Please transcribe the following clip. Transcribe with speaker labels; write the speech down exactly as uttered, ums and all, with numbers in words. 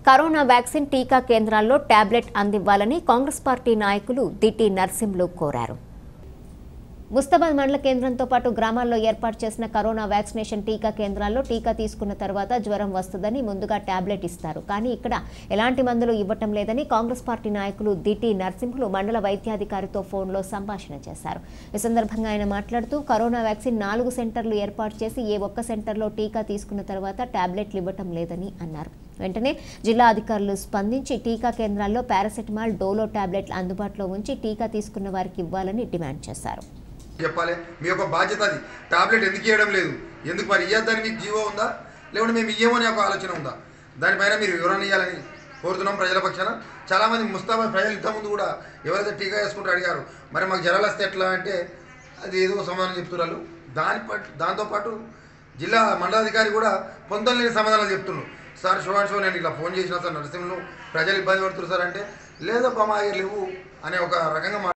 Speaker 1: Corona vaccine టీకా కేంద్రాల్లో tablet అందివ్వాలని Congress party నాయకులు దిటి నర్సింహులు కోరారు. ముస్తాబాద్ మండల కేంద్రంతో పాటు గ్రామాల్లో ఏర్పాటు చేసిన కరోనా వ్యాక్సినేషన్ టీకా కేంద్రాల్లో టీకా తీసుకున్న తర్వాత జ్వరం వస్తుందని ముందుగా టాబ్లెట్ ఇస్తారు. కానీ ఇక్కడ ఎలాంటి మందులు ఇవ్వటం లేదని కాంగ్రెస్ పార్టీ నాయకులు దిటి నర్సింహులు మండల వైద్యాధికారితో ఫోన్లో సంభాషణ చేశారు. ఈ సందర్భంగా ఆయన మాట్లాడుతూ కరోనా వ్యాక్సిన్ నాలుగు సెంటర్లు ఏర్పాటు చేసి ఏ ఒక్క సెంటర్లో టీకా తీసుకున్న తర్వాత టాబ్లెట్లు ఇవ్వటం లేదని అన్నారు. వెంటనే జిల్లా అధికారులు స్పందించి టీకా కేంద్రాల్లో పారాసెటమాల్, డోలో టాబ్లెట్లు అందుబాటులో ఉంచి టీకా తీసుకున్న వారికి ఇవ్వాలని డిమాండ్ చేశారు.
Speaker 2: చెప్పాలి మీ యొక్క బాధ్యత అది. టాబ్లెట్ ఎందుకు ఇవ్వడం లేదు, ఎందుకు మరి ఇవ్వద్దని మీకు జీవో ఉందా, లేకుంటే మేము ఇవ్వము అనే ఒక ఆలోచన ఉందా, దానిపైన మీరు వివరణ ఇవ్వాలని కోరుతున్నాం ప్రజల పక్షాన. చాలామంది ముస్తాబాద్ ప్రజలు ఇంతకుముందు కూడా ఎవరైతే టీకా వేసుకుంటూ అడిగారు, మరి మాకు జ్వరాలు వస్తే ఎట్లా అంటే అది ఏదో సమాధానం చెప్తున్నారు. దాని పాటు దాంతోపాటు జిల్లా మండలాధికారి కూడా పొందలేని సమాధానాలు చెప్తున్నారు. సార్ షోన్ షో నేను ఇలా ఫోన్ చేసిన సార్ నరసింహులు ప్రజలు ఇబ్బంది పడుతున్నారు సార్ అంటే, లేదా బొమ్మ లేవు అనే ఒక రకంగా